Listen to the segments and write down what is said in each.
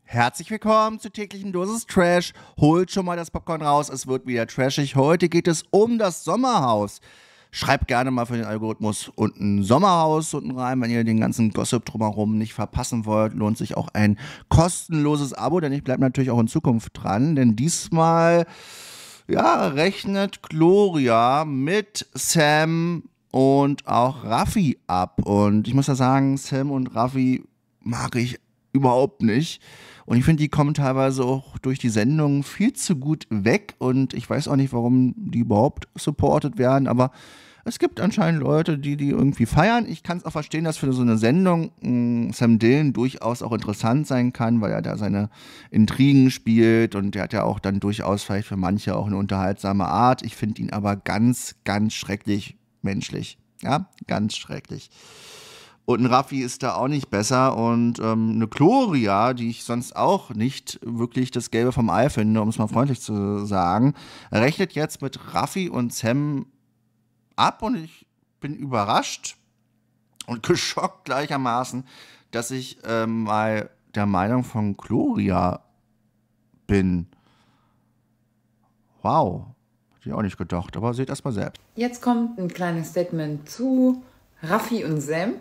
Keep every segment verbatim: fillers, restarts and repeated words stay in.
Herzlich willkommen zur täglichen Dosis Trash. Holt schon mal das Popcorn raus, es wird wieder trashig. Heute geht es um das Sommerhaus. Schreibt gerne mal für den Algorithmus unten Sommerhaus unten rein, wenn ihr den ganzen Gossip drumherum nicht verpassen wollt. Lohnt sich auch ein kostenloses Abo, denn ich bleibe natürlich auch in Zukunft dran. Denn diesmal, ja, rechnet Gloria mit Sam und auch Raffi ab. Und ich muss ja sagen, Sam und Raffi mag ich überhaupt nicht. Und ich finde, die kommen teilweise auch durch die Sendung viel zu gut weg. Und ich weiß auch nicht, warum die überhaupt supported werden. Aber es gibt anscheinend Leute, die die irgendwie feiern. Ich kann es auch verstehen, dass für so eine Sendung mh, Sam Dillon durchaus auch interessant sein kann, weil er da seine Intrigen spielt. Und der hat ja auch dann durchaus vielleicht für manche auch eine unterhaltsame Art. Ich finde ihn aber ganz, ganz schrecklich menschlich. Ja, ganz schrecklich. Und ein Raffi ist da auch nicht besser. Und ähm, eine Gloria, die ich sonst auch nicht wirklich das Gelbe vom Ei finde, um es mal freundlich zu sagen, rechnet jetzt mit Raffi und Sam ab. Und ich bin überrascht und geschockt gleichermaßen, dass ich ähm, mal der Meinung von Gloria bin. Wow, hätte ich auch nicht gedacht, aber seht erst mal selbst. Jetzt kommt ein kleines Statement zu Raffi und Sam.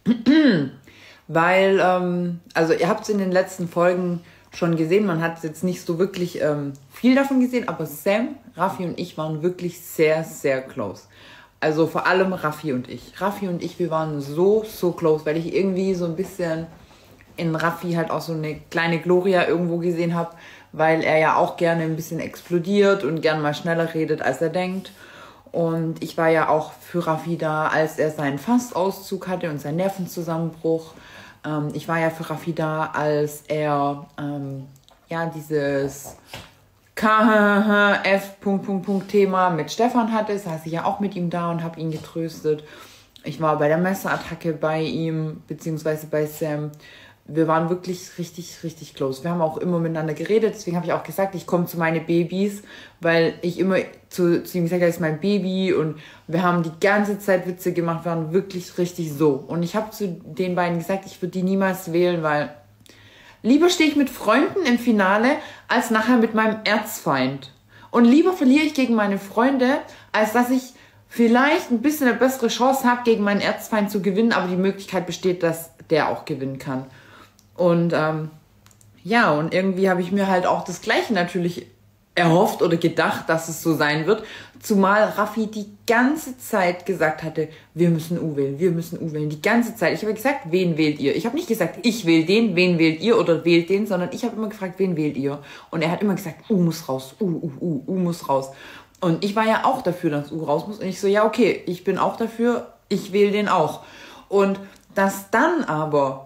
Weil, ähm, also ihr habt es in den letzten Folgen schon gesehen, man hat jetzt nicht so wirklich ähm, viel davon gesehen, aber Sam, Raffi und ich waren wirklich sehr, sehr close. Also vor allem Raffi und ich. Raffi und ich, wir waren so, so close, weil ich irgendwie so ein bisschen in Raffi halt auch so eine kleine Gloria irgendwo gesehen habe, weil er ja auch gerne ein bisschen explodiert und gerne mal schneller redet, als er denkt. Und ich war ja auch für Raffi da, als er seinen Fastauszug hatte und seinen Nervenzusammenbruch. Ähm, ich war ja für Raffi da, als er ähm, ja dieses K H F-Thema mit Stefan hatte. Saß ich ja auch mit ihm da und habe ihn getröstet. Ich war bei der Messerattacke bei ihm, beziehungsweise bei Sam. Wir waren wirklich richtig, richtig close. Wir haben auch immer miteinander geredet. Deswegen habe ich auch gesagt, ich komme zu meinen Babys, weil ich immer zu, zu ihm gesagt habe, das ist mein Baby. Und wir haben die ganze Zeit Witze gemacht, wir waren wirklich richtig so. Und ich habe zu den beiden gesagt, ich würde die niemals wählen, weil lieber stehe ich mit Freunden im Finale, als nachher mit meinem Erzfeind. Und lieber verliere ich gegen meine Freunde, als dass ich vielleicht ein bisschen eine bessere Chance habe, gegen meinen Erzfeind zu gewinnen, aber die Möglichkeit besteht, dass der auch gewinnen kann. Und ähm, ja, und irgendwie habe ich mir halt auch das Gleiche natürlich erhofft oder gedacht, dass es so sein wird. Zumal Raffi die ganze Zeit gesagt hatte, wir müssen U wählen, wir müssen U wählen. Die ganze Zeit. Ich habe gesagt, wen wählt ihr? Ich habe nicht gesagt, ich wähle den, wen wählt ihr oder wählt den, sondern ich habe immer gefragt, wen wählt ihr? Und er hat immer gesagt, U muss raus, U, U, U, U muss raus. Und ich war ja auch dafür, dass U raus muss. Und ich so, ja okay, ich bin auch dafür, ich wähle den auch. Und dass dann aber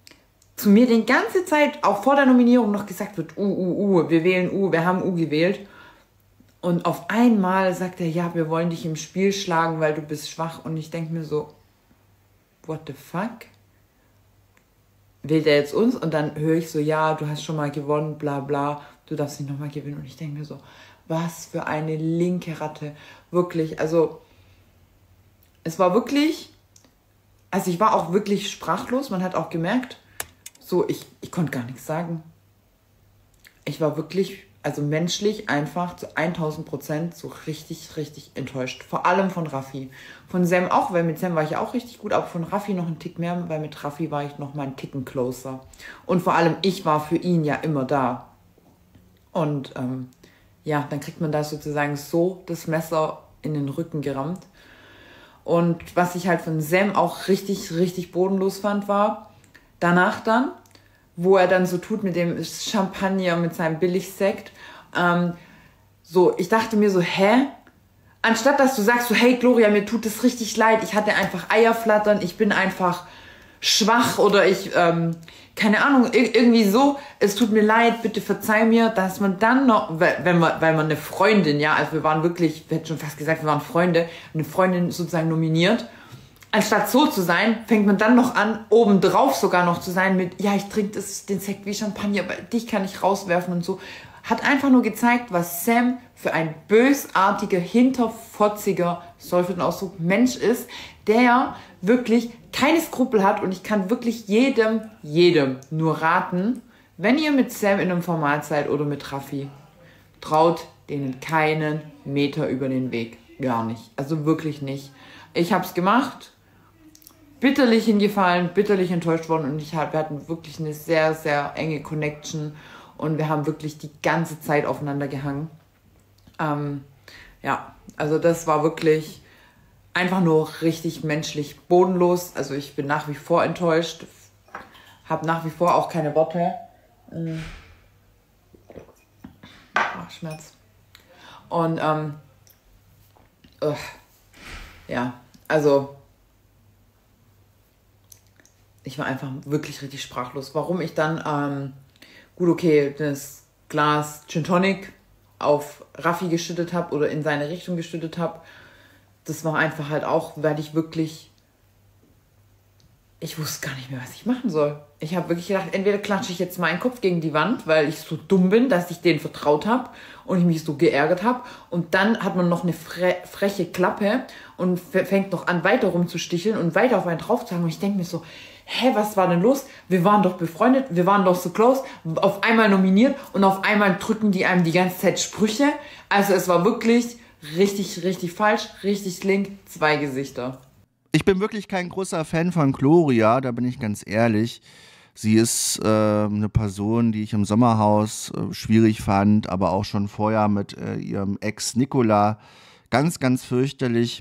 zu mir die ganze Zeit, auch vor der Nominierung, noch gesagt wird, U, U, U, wir wählen U, wir haben U gewählt. Und auf einmal sagt er, ja, wir wollen dich im Spiel schlagen, weil du bist schwach. Und ich denke mir so, what the fuck? Wählt er jetzt uns? Und dann höre ich so, ja, du hast schon mal gewonnen, bla bla, du darfst nicht nochmal gewinnen. Und ich denke mir so, was für eine linke Ratte. Wirklich, also es war wirklich, also ich war auch wirklich sprachlos. Man hat auch gemerkt, so, ich, ich konnte gar nichts sagen. Ich war wirklich, also menschlich einfach zu tausend Prozent so richtig, richtig enttäuscht. Vor allem von Raffi. Von Sam auch, weil mit Sam war ich ja auch richtig gut, aber von Raffi noch einen Tick mehr, weil mit Raffi war ich noch mal einen Ticken closer. Und vor allem, ich war für ihn ja immer da. Und ähm, ja, dann kriegt man da sozusagen so das Messer in den Rücken gerammt. Und was ich halt von Sam auch richtig, richtig bodenlos fand, war, danach dann, wo er dann so tut mit dem Champagner, mit seinem Billigsekt, ähm, so, ich dachte mir so, hä? Anstatt dass du sagst so, hey Gloria, mir tut es richtig leid, ich hatte einfach Eierflattern, ich bin einfach schwach oder ich, ähm, keine Ahnung, irgendwie so, es tut mir leid, bitte verzeih mir, dass man dann noch, wenn man, weil man eine Freundin, ja, also wir waren wirklich, ich hätte schon fast gesagt, wir waren Freunde, eine Freundin sozusagen nominiert. Anstatt so zu sein, fängt man dann noch an, obendrauf sogar noch zu sein mit, ja, ich trinke das, den Sekt wie Champagner, aber dich kann ich rauswerfen und so. Hat einfach nur gezeigt, was Sam für ein bösartiger, hinterfotziger, soll für den Ausdruck, Mensch ist, der wirklich keine Skrupel hat. Und ich kann wirklich jedem, jedem nur raten, wenn ihr mit Sam in einem Format seid oder mit Raffi, traut denen keinen Meter über den Weg. Gar nicht. Also wirklich nicht. Ich habe es gemacht, bitterlich hingefallen, bitterlich enttäuscht worden und ich hab, wir hatten wirklich eine sehr, sehr enge Connection und wir haben wirklich die ganze Zeit aufeinander gehangen. Ähm, ja, also das war wirklich einfach nur richtig menschlich bodenlos. Also ich bin nach wie vor enttäuscht, habe nach wie vor auch keine Worte. Mhm. Ach, Schmerz. Und ähm, uh, ja, also ich war einfach wirklich richtig sprachlos. Warum ich dann, ähm, gut, okay, das Glas Gin Tonic auf Raffi geschüttet habe oder in seine Richtung geschüttet habe, das war einfach halt auch, weil ich wirklich, ich wusste gar nicht mehr, was ich machen soll. Ich habe wirklich gedacht, entweder klatsche ich jetzt meinen Kopf gegen die Wand, weil ich so dumm bin, dass ich denen vertraut habe und ich mich so geärgert habe. Und dann hat man noch eine fre freche Klappe und fängt noch an, weiter rumzusticheln und weiter auf einen draufzuhauen. Und ich denke mir so, hä, was war denn los? Wir waren doch befreundet, wir waren doch so close, auf einmal nominiert und auf einmal drücken die einem die ganze Zeit Sprüche. Also es war wirklich richtig, richtig falsch, richtig link, zwei Gesichter. Ich bin wirklich kein großer Fan von Gloria, da bin ich ganz ehrlich. Sie ist äh, eine Person, die ich im Sommerhaus äh, schwierig fand, aber auch schon vorher mit äh, ihrem Ex Nicola ganz, ganz fürchterlich.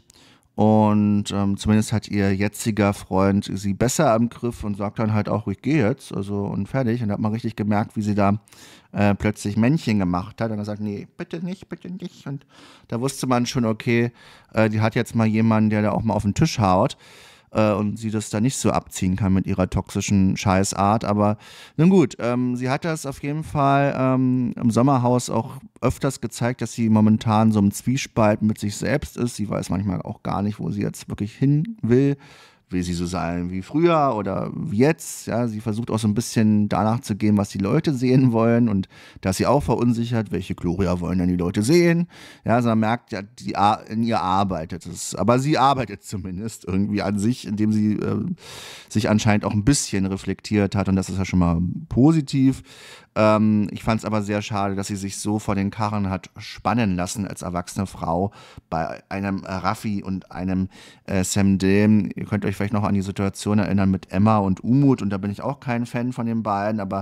Und ähm, zumindest hat ihr jetziger Freund sie besser im Griff und sagt dann halt auch, ich gehe jetzt, also und fertig. Und da hat man richtig gemerkt, wie sie da äh, plötzlich Männchen gemacht hat. Und er sagt, nee, bitte nicht, bitte nicht. Und da wusste man schon, okay, äh, die hat jetzt mal jemanden, der da auch mal auf den Tisch haut. Äh, und sie das da nicht so abziehen kann mit ihrer toxischen Scheißart. Aber nun gut, ähm, sie hat das auf jeden Fall ähm, im Sommerhaus auch öfters gezeigt, dass sie momentan so im Zwiespalt mit sich selbst ist. Sie weiß manchmal auch gar nicht, wo sie jetzt wirklich hin will. Will sie so sein wie früher oder wie jetzt? Ja, sie versucht auch so ein bisschen danach zu gehen, was die Leute sehen wollen, und da ist sie auch verunsichert, welche Gloria wollen denn die Leute sehen? Ja, also man merkt ja, die in ihr arbeitet es, aber sie arbeitet zumindest irgendwie an sich, indem sie äh, sich anscheinend auch ein bisschen reflektiert hat, und das ist ja schon mal positiv. Ähm, ich fand es aber sehr schade, dass sie sich so vor den Karren hat spannen lassen als erwachsene Frau bei einem äh, Raffi und einem äh, Sam Dilm. Ihr könnt euch vielleicht noch an die Situation erinnern mit Emma und Umut, und da bin ich auch kein Fan von den beiden, aber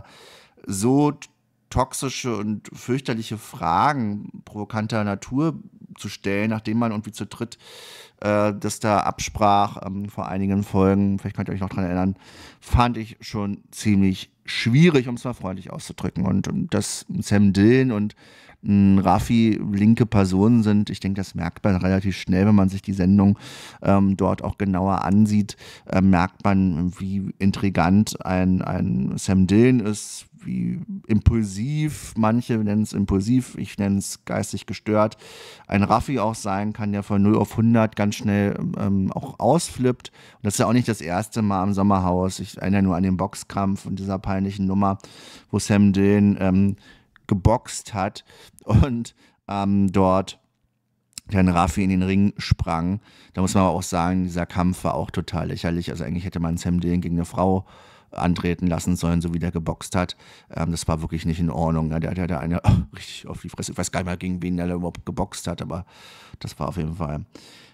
so toxische und fürchterliche Fragen provokanter Natur zu stellen, nachdem man irgendwie zu dritt äh, das da absprach ähm, vor einigen Folgen, vielleicht könnt ihr euch noch dran erinnern, fand ich schon ziemlich schwierig, um es mal freundlich auszudrücken. Und, und dass Sam Dillon und mh, Raffi linke Personen sind, ich denke, das merkt man relativ schnell, wenn man sich die Sendung ähm, dort auch genauer ansieht, äh, merkt man, wie intrigant ein, ein Sam Dillon ist, wie impulsiv, manche nennen es impulsiv, ich nenne es geistig gestört, ein Raffi auch sein kann, der von null auf hundert ganz schnell ähm, auch ausflippt. Und das ist ja auch nicht das erste Mal im Sommerhaus. Ich erinnere nur an den Boxkampf und dieser peinlichen Nummer, wo Sam Dillon ähm, geboxt hat und ähm, dort dann Raffi in den Ring sprang. Da muss man aber auch sagen, dieser Kampf war auch total lächerlich. Also eigentlich hätte man Sam Dillon gegen eine Frau antreten lassen sollen, so wie der geboxt hat. Ähm, das war wirklich nicht in Ordnung. Ja, der hat ja da eine oh, richtig auf die Fresse. Ich weiß gar nicht mal, gegen wen der überhaupt geboxt hat, aber das war auf jeden Fall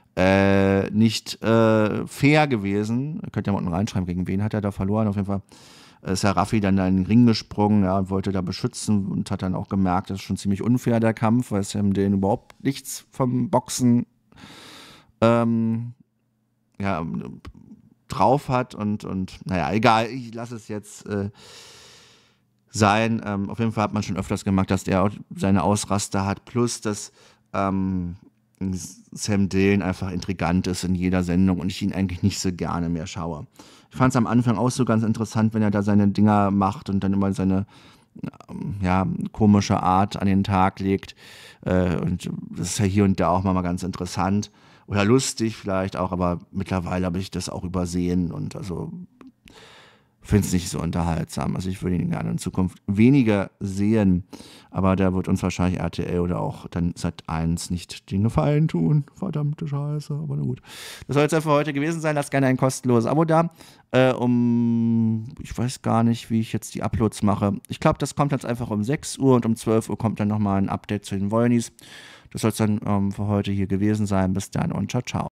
äh, nicht äh, fair gewesen. Könnt ihr mal unten reinschreiben, gegen wen hat er da verloren. Auf jeden Fall ist Herr Raffi dann da in den Ring gesprungen, ja, und wollte da beschützen und hat dann auch gemerkt, das ist schon ziemlich unfair, der Kampf, weil Sam Dillon überhaupt nichts vom Boxen ähm, ja, drauf hat und, und naja, egal, ich lasse es jetzt äh, sein. Ähm, auf jeden Fall hat man schon öfters gemacht, dass der auch seine Ausraster hat, plus dass ähm, Sam Dillon einfach intrigant ist in jeder Sendung und ich ihn eigentlich nicht so gerne mehr schaue. Ich fand es am Anfang auch so ganz interessant, wenn er da seine Dinger macht und dann immer seine ja, komische Art an den Tag legt. Äh, und das ist ja hier und da auch mal ganz interessant. Oder lustig vielleicht auch, aber mittlerweile habe ich das auch übersehen und also finde es nicht so unterhaltsam. Also ich würde ihn gerne in Zukunft weniger sehen. Aber da wird uns wahrscheinlich R T L oder auch dann Sat eins nicht den Gefallen tun. Verdammte Scheiße, aber na gut. Das soll es ja für heute gewesen sein. Lasst gerne ein kostenloses Abo da. Äh, um, ich weiß gar nicht, wie ich jetzt die Uploads mache. Ich glaube, das kommt jetzt einfach um sechs Uhr und um zwölf Uhr kommt dann nochmal ein Update zu den Wollnies. Das soll es dann ähm, für heute hier gewesen sein. Bis dann und ciao, ciao.